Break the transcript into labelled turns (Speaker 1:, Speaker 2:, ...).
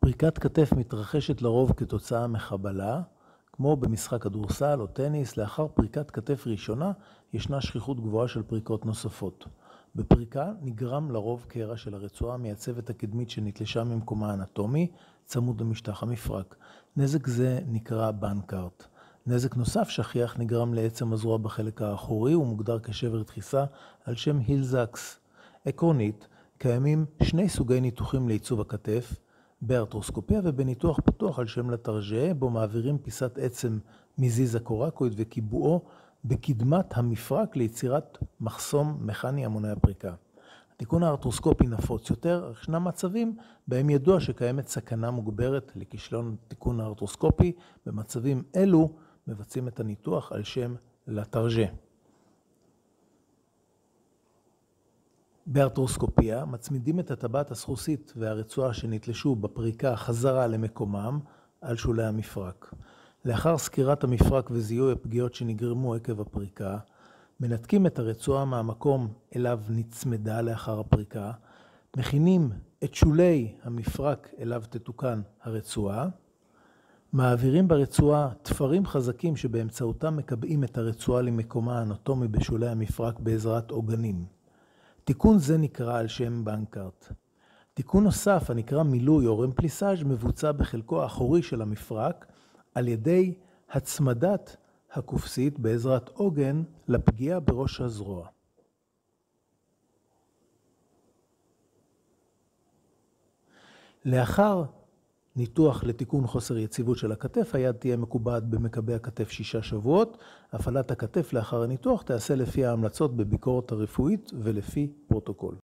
Speaker 1: פריקת כתף מתרחשת לרוב כתוצאה מחבלה, כמו במשחק כדורסל או טניס. לאחר פריקת כתף ראשונה ישנה שכיחות גבוהה של פריקות נוספות. בפריקה נגרם לרוב קרע של הרצועה המייצבת הקדמית שנתלשה ממקומה האנטומי, צמוד למשטח המפרק. נזק זה נקרא בנקארט. נזק נוסף שכיח נגרם לעצם הזרוע בחלק האחורי ומוגדר כשבר דחיסה על שם הילזקס. עקרונית, קיימים שני סוגי ניתוחים לעיצוב הכתף, בארתרוסקופיה ובניתוח פתוח על שם לטרג'ה, בו מעבירים פיסת עצם מזיז הקורקויד וקיבועו בקדמת המפרק ליצירת מחסום מכני המונע פריקה. התיקון הארתרוסקופי נפוץ יותר, אך ישנם מצבים בהם ידוע שקיימת סכנה מוגברת לכישלון תיקון הארתרוסקופי. במצבים אלו מבצעים את הניתוח על שם לטרג'ה. בארתרוסקופיה מצמידים את הטבעת הסחוסית והרצועה שנתלשו בפריקה חזרה למקומם על שולי המפרק. לאחר סקירת המפרק וזיהוי הפגיעות שנגרמו עקב הפריקה, מנתקים את הרצועה מהמקום אליו נצמדה לאחר הפריקה, מכינים את שולי המפרק אליו תתוקן הרצועה, מעבירים ברצועה תפרים חזקים שבאמצעותם מקבעים את הרצועה למקומה האנטומי בשולי המפרק בעזרת עוגנים. תיקון זה נקרא על שם בנקארט. תיקון נוסף הנקרא מילוי או רמפליסאז' מבוצע בחלקו האחורי של המפרק על ידי הצמדת הקופסית בעזרת עוגן לפגיעה בראש הזרוע. לאחר ניתוח לתיקון חוסר יציבות של הכתף, היד תהיה מקובעת במקבי הכתף 6 שבועות. הפעלת הכתף לאחר הניתוח תעשה לפי ההמלצות בביקורת הרפואית ולפי פרוטוקול.